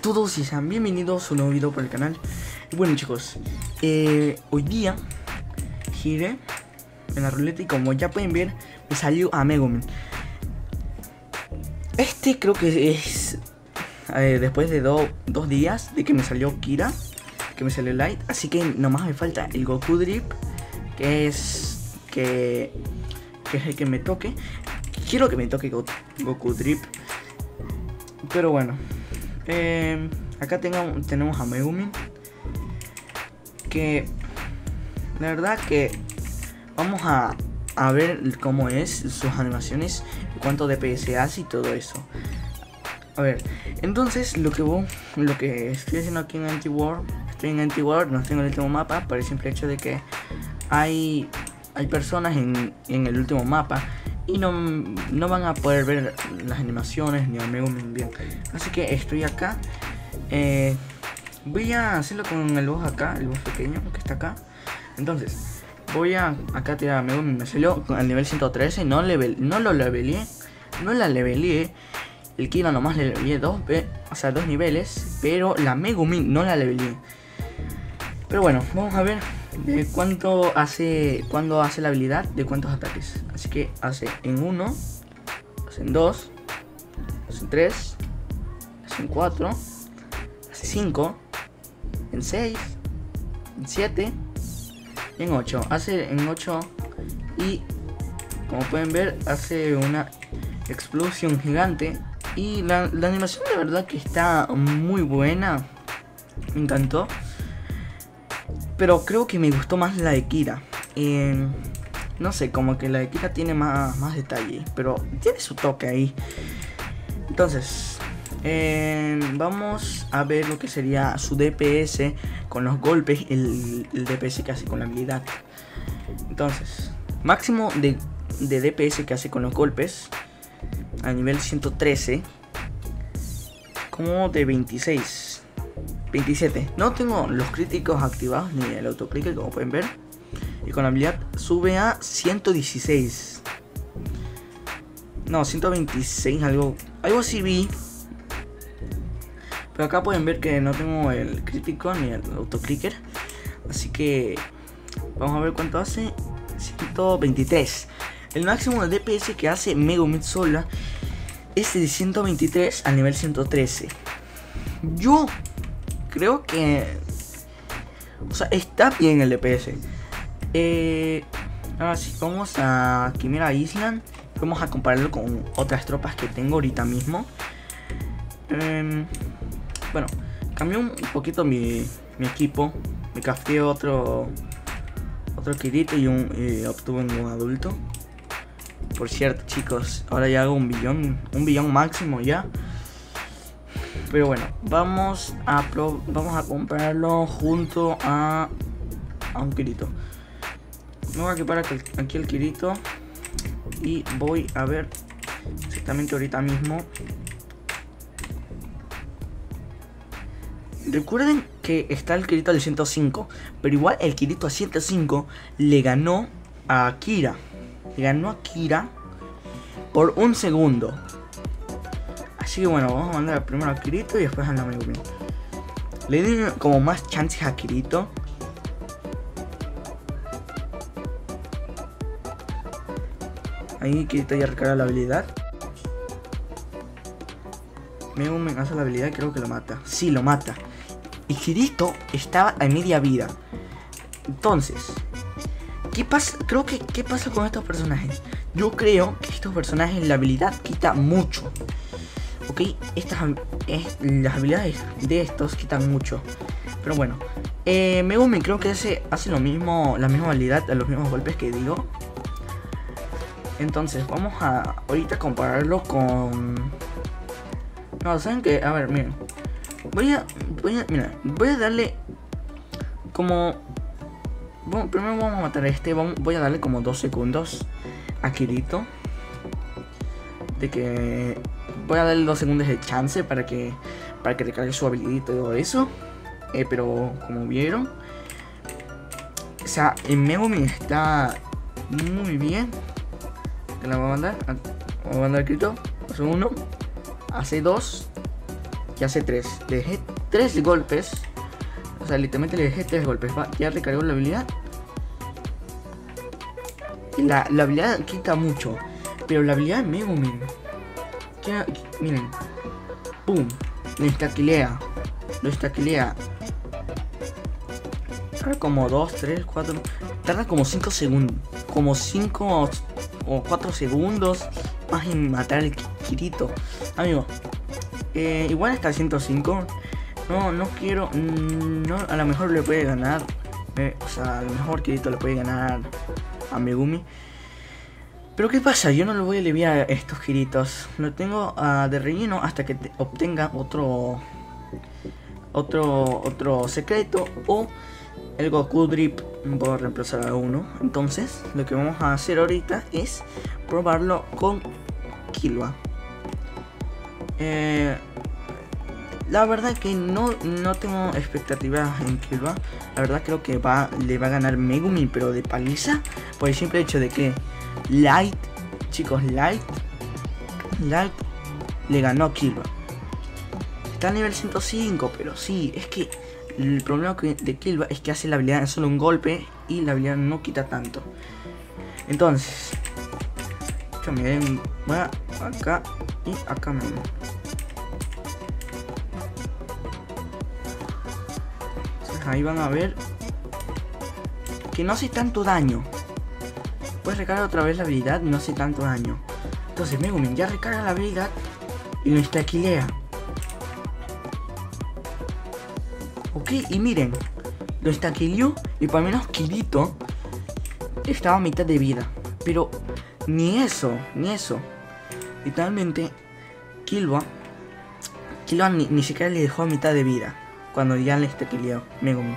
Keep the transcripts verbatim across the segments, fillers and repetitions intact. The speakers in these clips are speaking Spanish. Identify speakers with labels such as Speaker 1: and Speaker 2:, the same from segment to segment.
Speaker 1: todos y sean bienvenidos a un nuevo video por el canal. Y bueno chicos, eh, hoy día giré en la ruleta y como ya pueden ver me salió a Megumin. Este creo que es eh, después de do, dos días de que me salió Kira, que me salió Light. Así que nomás me falta el Goku Drip, que es que, que es el que me toque. Quiero que me toque Go, Goku Drip. Pero bueno, eh, acá tengo, tenemos a Megumin, que la verdad que vamos a, a ver cómo es sus animaciones y cuánto D P S hace y todo eso. A ver, entonces lo que, voy, lo que estoy haciendo aquí en Anti-War, estoy en Anti-War, no estoy en el último mapa por el simple hecho de que hay, hay personas en, en el último mapa y no, no van a poder ver las animaciones ni a Megumin bien. Así que estoy acá. Eh, voy a hacerlo con el boss acá, el boss pequeño que está acá. Entonces, voy a acá tirar a Megumin. Me salió al nivel ciento trece. No, level, no lo leveleé. No la leveleé. El Kira nomás le leveleé dos, o sea, dos niveles. Pero la Megumin no la leveleé. Pero bueno, vamos a ver de cuánto hace, cuando hace la habilidad, de cuántos ataques. Así que hace en uno, hace en dos, hace en tres, hace en cuatro, hace cinco, en seis, en siete y en ocho. Hace en ocho y como pueden ver hace una explosión gigante. Y la, la animación de verdad que está muy buena, me encantó. Pero creo que me gustó más la de Kira. Eh, no sé, como que la de Kira tiene más, más detalle, pero tiene su toque ahí. Entonces, eh, vamos a ver lo que sería su D P S con los golpes, el, el D P S que hace con la habilidad. Entonces, máximo de, de D P S que hace con los golpes a nivel ciento trece, como de veintiséis. veintisiete. No tengo los críticos activados ni el autoclicker, como pueden ver. Y con la habilidad sube a ciento dieciséis. No, ciento veintiséis, algo, algo así vi. Pero acá pueden ver que no tengo el crítico ni el autoclicker. Así que vamos a ver cuánto hace. ciento veintitrés. El máximo de D P S que hace Megumin sola es de ciento veintitrés al nivel ciento trece. Yo creo que, o sea, está bien el D P S. Eh, ahora sí, vamos a Chimera Island. Vamos a compararlo con otras tropas que tengo ahorita mismo. Eh, bueno, cambié un poquito mi, mi equipo. Me crafteé otro Otro Kirito y, un, y obtuve un adulto. Por cierto chicos, ahora ya hago un billón. Un billón máximo ya. Pero bueno, vamos a pro, vamos a comprarlo junto a, a un Kirito. Me voy a equipar aquí, aquí el Kirito y voy a ver exactamente ahorita mismo. Recuerden que está el Kirito del ciento cinco, pero igual el Kirito a ciento cinco le ganó a Kira. Le ganó a Kira por un segundo. Así que bueno, vamos a mandar primero a Kirito y después a la Megumin. Le di como más chances a Kirito. Ahí Kirito ya recarga la habilidad. Megumin hace la habilidad y creo que lo mata. Sí, lo mata. Y Kirito estaba a media vida. Entonces, ¿qué pasa? Creo que ¿qué pasa con estos personajes? Yo creo que estos personajes la habilidad quita mucho. Ok, estas es, las habilidades de estos quitan mucho. Pero bueno, eh, Megumin creo que hace, hace lo mismo, la misma habilidad, los mismos golpes que digo. Entonces vamos a ahorita compararlo con... No, ¿saben qué? A ver, miren. Voy a, voy a, mira, voy a darle como... Bueno, primero vamos a matar a este, vamos, voy a darle como dos segundos a Kirito. De que... Voy a darle dos segundos de chance para que para que recargue su habilidad y todo eso. Eh, pero como vieron, o sea, el Megumin está muy bien. La voy a mandar. Voy a mandar Kirito. Hace uno. Hace dos. que hace tres. Le dejé tres golpes. O sea, literalmente le dejé tres golpes. Va, ya recargó la habilidad. La, la habilidad quita mucho. Pero la habilidad de Megumin, ya, miren. Pum. Lo instaquilea. Lo instaquilea. Tarda como dos, tres, cuatro. Tarda como cinco segundos. Como cinco o cuatro segundos más en matar el Kirito. Amigo. Eh, igual está ciento cinco. No, no quiero. No, a lo mejor le puede ganar. Eh, o sea, a lo mejor Kirito le puede ganar a Megumi. Pero ¿qué pasa? Yo no le voy a aliviar a estos Kiritos. Lo tengo uh, de relleno hasta que te obtenga otro. Otro. Otro secreto. O el Goku Drip por reemplazar a uno. Entonces, lo que vamos a hacer ahorita es probarlo con Killua. Eh, la verdad que no, no tengo expectativas en Killua. La verdad creo que va, le va a ganar Megumi, pero de paliza. Por el simple hecho de que Light, chicos, Light, Light le ganó a Killua. Está a nivel ciento cinco, pero sí, es que el problema de Killua es que hace la habilidad en solo un golpe y la habilidad no quita tanto. Entonces, yo miren, voy a acá y acá mismo. Entonces, ahí van a ver que no hace tanto daño. Puedes recargar otra vez la habilidad y no hace tanto daño. Entonces Megumin ya recarga la habilidad y lo instaquilea. Ok, y miren, lo estaquileó y por lo menos Kirito estaba a mitad de vida. Pero ni eso, ni eso. Literalmente, Killua, Killua ni, ni siquiera le dejó a mitad de vida cuando ya le estaquileó Megumin.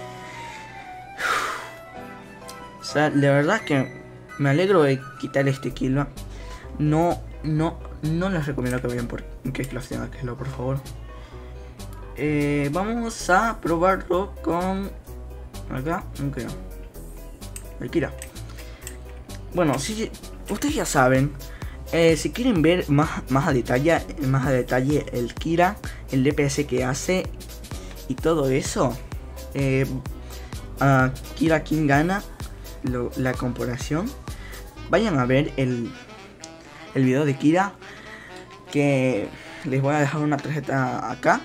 Speaker 1: O sea, la verdad que me alegro de quitar este Killua. No, no, no les recomiendo que vayan por que los tengan que hacerlo, por favor. Eh, vamos a probarlo con acá, ok, el Kira. Bueno, si ustedes ya saben, eh, si quieren ver más, más a detalle, más a detalle el Kira, el D P S que hace y todo eso, eh, a Kira King gana lo, la comparación. Vayan a ver el, el video de Kira, que les voy a dejar una tarjeta acá.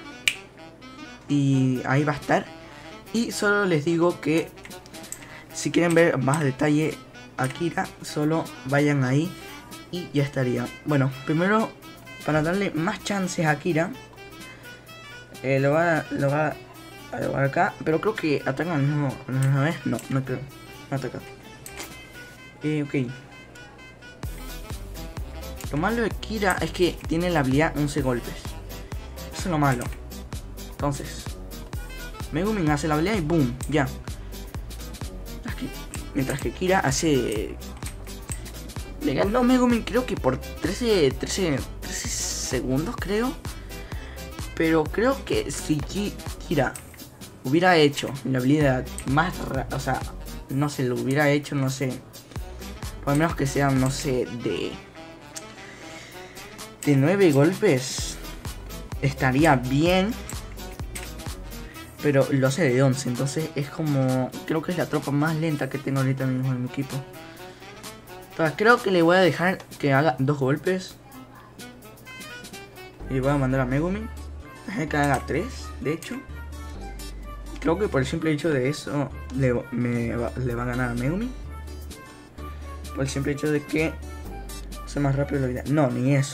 Speaker 1: Y ahí va a estar. Y solo les digo que si quieren ver más detalle a Kira, solo vayan ahí y ya estaría. Bueno, primero, para darle más chances a Kira, eh, lo va, lo va a llevar acá. Pero creo que atacan al mismo, a la misma vez. No, no creo. No ataca. Eh, ok. Lo malo de Kira es que tiene la habilidad once golpes. Eso es lo malo. Entonces, Megumin hace la habilidad y boom, ya. Mientras que Kira hace... Le ganó Megumin creo que por trece, trece, trece segundos, creo. Pero creo que si Kira hubiera hecho la habilidad más... O sea, no sé, lo hubiera hecho, no sé. Por lo menos que sea, no sé, de... De nueve golpes. Estaría bien. Pero lo hace de once, entonces es como... Creo que es la tropa más lenta que tengo ahorita mismo en mi equipo. Entonces creo que le voy a dejar que haga dos golpes. Y voy a mandar a Megumin. Dejar que haga tres, de hecho. Creo que por el simple hecho de eso le, me va, le va a ganar a Megumin. Por el simple hecho de que sea más rápido la vida. No, ni eso.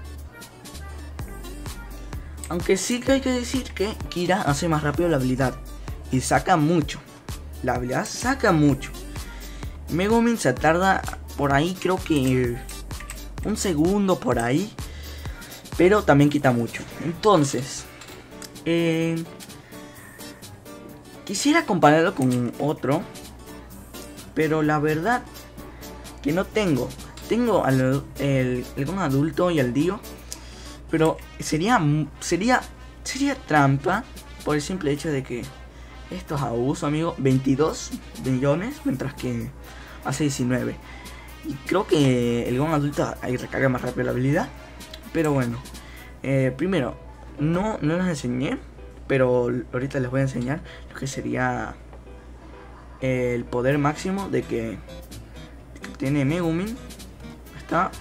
Speaker 1: Aunque sí que hay que decir que Kira hace más rápido la habilidad. Y saca mucho. La habilidad saca mucho. Megumin se tarda por ahí, creo que un segundo por ahí. Pero también quita mucho. Entonces, eh, quisiera compararlo con otro. Pero la verdad que no tengo. Tengo al, el, el Gon adulto y al Dio. Pero sería, sería, sería trampa por el simple hecho de que esto es abuso, amigo. veintidós millones, mientras que hace diecinueve. Y creo que el Gon adulto ahí recarga más rápido la habilidad. Pero bueno, eh, primero, no, no las enseñé, pero ahorita les voy a enseñar lo que sería el poder máximo de que, de que tiene Megumin. Está.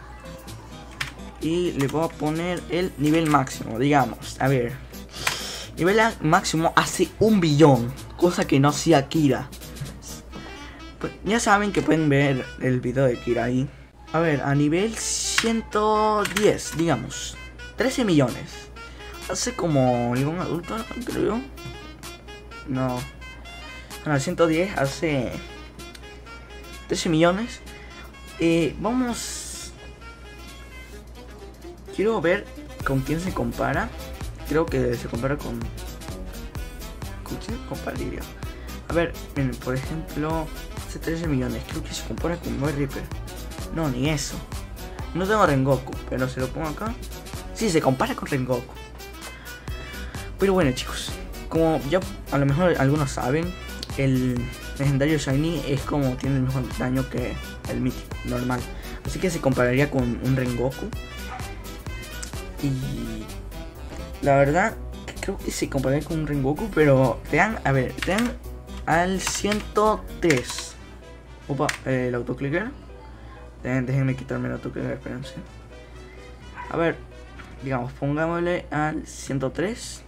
Speaker 1: Y le voy a poner el nivel máximo, digamos. A ver. Nivel máximo hace un billón. Cosa que no hacía Kira. Pues ya saben que pueden ver el video de Kira ahí. A ver, a nivel ciento diez, digamos. trece millones. Hace como algún adulto, creo. No. Bueno, ciento diez hace trece millones. Eh, vamos. Quiero ver con quién se compara. Creo que se compara con... ¿Con quién se compararía? A ver, miren, por ejemplo, hace trece millones. Creo que se compara con Boy Reaper. No, ni eso. No tengo Rengoku, pero se lo pongo acá. Sí, se compara con Rengoku. Pero bueno, chicos, como ya a lo mejor algunos saben, el legendario Shiny es como tiene el mismo daño que el mítico normal. Así que se compararía con un Rengoku. Y la verdad, creo que se compararía con un Rengoku, pero vean, a ver, vean al ciento tres. Opa, eh, el autoclicker. Déjenme quitarme el autoclicker, espérense. A ver, digamos, pongámosle al ciento tres.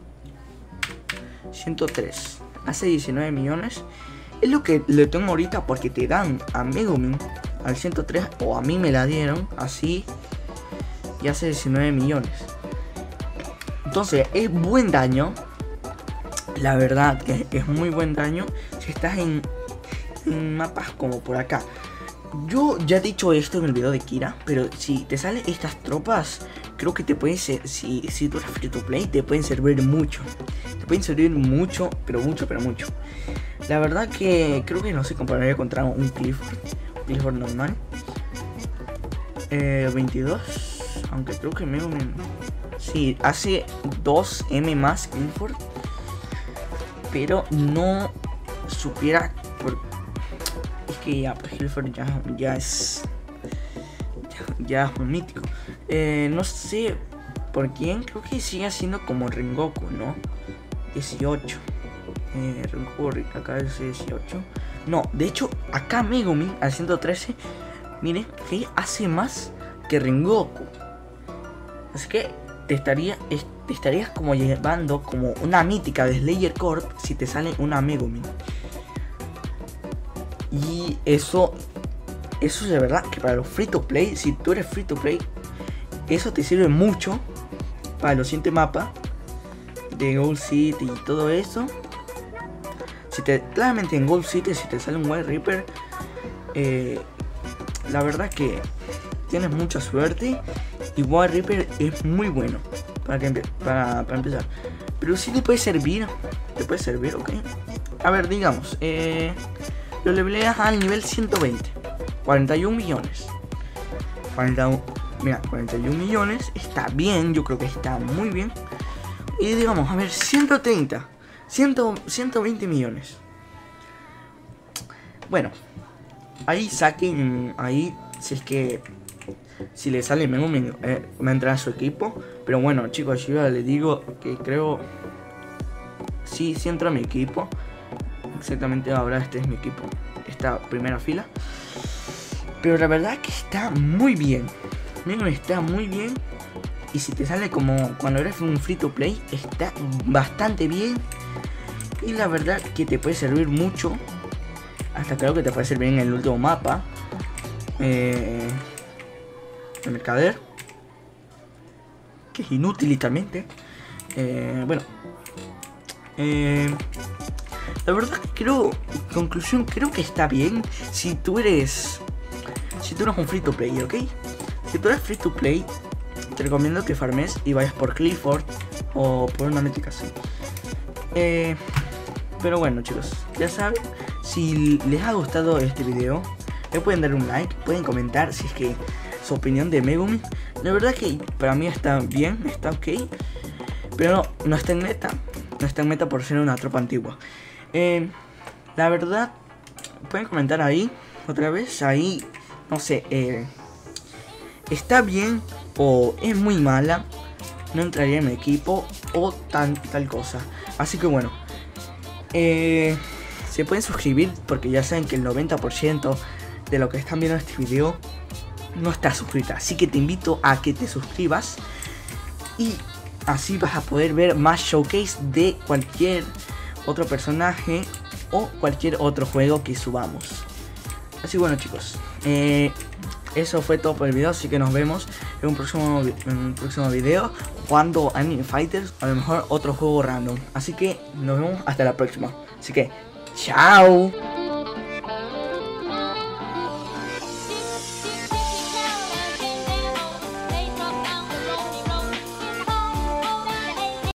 Speaker 1: ciento tres. Hace diecinueve millones. Es lo que le tengo ahorita porque te dan a Megumin al ciento tres. O a mí me la dieron así. Y hace diecinueve millones. Entonces es buen daño. La verdad que es muy buen daño. Si estás en, en mapas como por acá. Yo ya he dicho esto en el video de Kira, pero si te salen estas tropas, creo que te pueden ser, si, si tú eres free to play, te pueden servir mucho. Te pueden servir mucho, pero mucho, pero mucho. La verdad que creo que no se compararía contra un Clifford, un Clifford normal. Eh, veintidós, aunque creo que me... Sí, hace dos M más Clifford, pero no supiera por... Es que ya, pues Clifford ya, ya es... Ya, ya es un mítico. Eh, no sé por quién, creo que sigue siendo como Rengoku, ¿no? dieciocho. Eh, Rengoku acá es dieciocho. No, de hecho, acá Megumin al ciento trece, miren, que hace más que Rengoku. Así que te, estaría, te estarías como llevando como una mítica de Slayer Corp si te sale una Megumin. Y eso, eso es de verdad que para los free to play, si tú eres free to play, eso te sirve mucho para los siguientes mapas de Gold City y todo eso. Si te, claramente en Gold City, si te sale un White Reaper, eh, la verdad que tienes mucha suerte. Y White Reaper es muy bueno para, que, para, para empezar. Pero sí te puede servir, te puede servir, ok. A ver, digamos, eh... lo leveleas al nivel ciento veinte. cuarenta y un millones. cuarenta, mira, cuarenta y un millones. Está bien, yo creo que está muy bien. Y digamos, a ver, ciento treinta. cien, ciento veinte millones. Bueno, ahí saquen, ahí, si es que, si le sale Megumin, eh, va a entrar a su equipo. Pero bueno, chicos, yo ya les digo que creo, sí, sí entra a mi equipo. Exactamente, ahora este es mi equipo, esta primera fila. Pero la verdad que está muy bien. Miren, está muy bien. Y si te sale como cuando eres un free to play, está bastante bien. Y la verdad que te puede servir mucho. Hasta creo que te puede servir en el último mapa, eh, el mercader, que es inútil literalmente. eh, Bueno, eh, la verdad que creo, conclusión, creo que está bien. Si tú eres, si tú eres un free to play, ¿ok? Si tú eres free to play, te recomiendo que farmes y vayas por Clifford o por una mítica así. Eh, pero bueno, chicos, ya saben, si les ha gustado este video, le pueden dar un like, pueden comentar si es que su opinión de Megumin. La verdad que para mí está bien, está ok. Pero no, no está en meta, no está en meta por ser una tropa antigua. Eh, la verdad, pueden comentar ahí, otra vez, ahí, no sé, eh, está bien o es muy mala. no entraría en mi equipo o tan, tal cosa. Así que bueno, eh, se pueden suscribir porque ya saben que el noventa por ciento de lo que están viendo este video no está suscrita. Así que te invito a que te suscribas y así vas a poder ver más showcase de cualquier otro personaje o cualquier otro juego que subamos. Así bueno chicos, eh, eso fue todo por el video, así que nos vemos en un próximo, en un próximo video jugando Anime Fighters, a lo mejor otro juego random. Así que nos vemos hasta la próxima. Así que, chao.